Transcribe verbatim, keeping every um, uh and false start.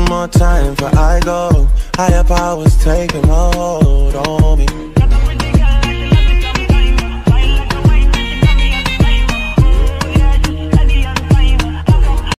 more time before I go. Higher powers taking a hold on me.